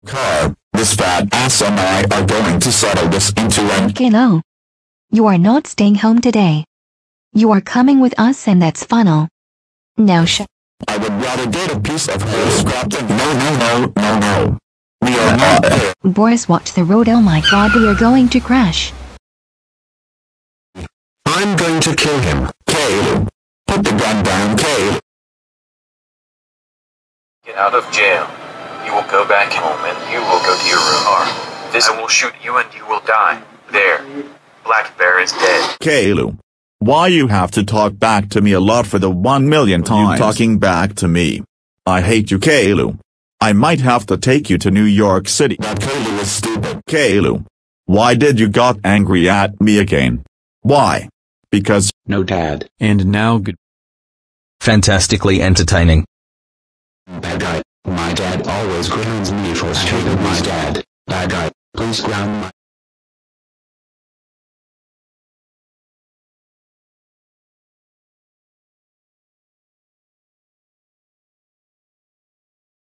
car. This fat ass and I are going to settle this into an... Kalo. You are not staying home today. You are coming with us and that's final. Now I would rather get a piece of her scrap than... No. We are not there. Boris, watch the road. Oh my god, we are going to crash. I'm going to kill him. Kale. Put the gun down, Kale. Get out of jail. You will go back home and you will go to your room. This I will shoot you and you will die. There. Black Bear is dead. Kale. Why you have to talk back to me a lot for the 1,000,000 times? You talking back to me. I hate you, Kale. I might have to take you to New York City. That Kale is stupid. Kale. Why did you got angry at me again? Why? Because... No, Dad. And now good. Fantastically entertaining. Bad guy. My dad always grounds me for stealing my dad. Bad guy. Please ground my...